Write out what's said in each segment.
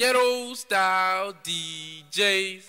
Ghetto style DJs.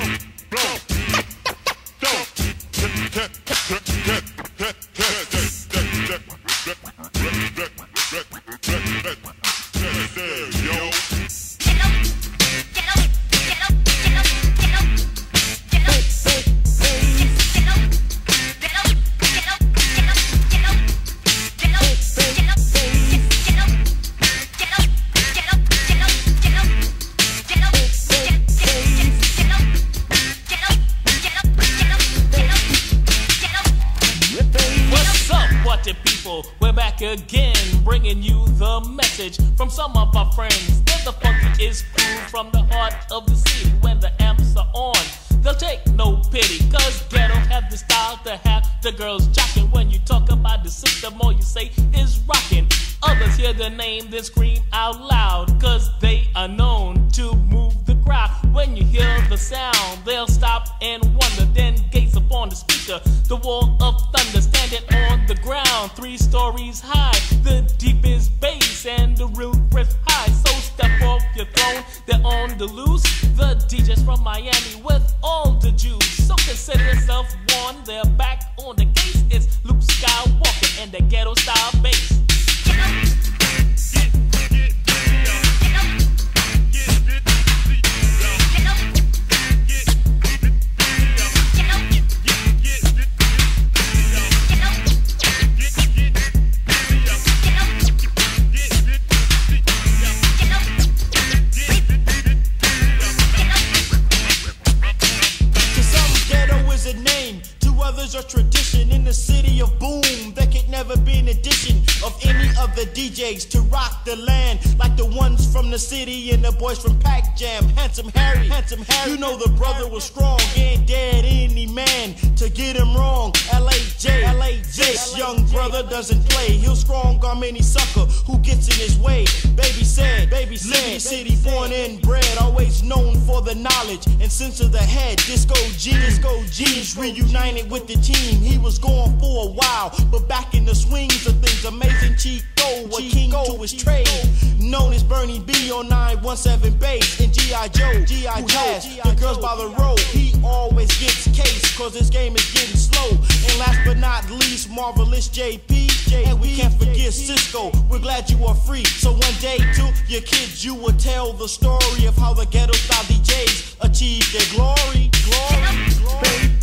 We're back again, bringing you the message from some of our friends. They're the funkiest crew from the heart of the city. When the amps are on, they'll take no pity, cause Ghetto have the style to have the girls jocking. When you talk about the system, all you say is rocking. Others hear the name, then scream out loud, cause they are known to move the crowd. When you hear the sound, they'll stop and wonder, then gaze upon the speaker, the wall of thunder standing on the ground, 3 stories high, the deepest bass and the real crisp high. So step off your throne, they're on the loose, the DJs from Miami with all the juice. So consider yourself warned, they're back on the case. It's Luke Skywalker and the Ghetto style bass. A tradition in the city of boom. There could never be an addition of any other DJs to rock the land like the ones from the city and the boys from Pac Jam. Handsome Harry, you know the brother was strong, ain't dead any man to get him wrong. L.A.J. This young brother doesn't play, he'll strong arm any sucker who gets in his way. Baby said, Liberty City born and bred, always known for the knowledge and sense of the head. Disco G's reunited with the team. He was gone for a while, but back in the swings of things. Amazing Chico, a king to his trade, known as Bernie B on 917 bass. And G.I. Joe, who has the girls by the road. He always gets case, cause this game is getting slow. And last but not least, Marvelous JP. And we can't forget Cisco, we're glad you are free. So one day to your kids you will tell the story of how the Ghetto style DJs achieved their glory.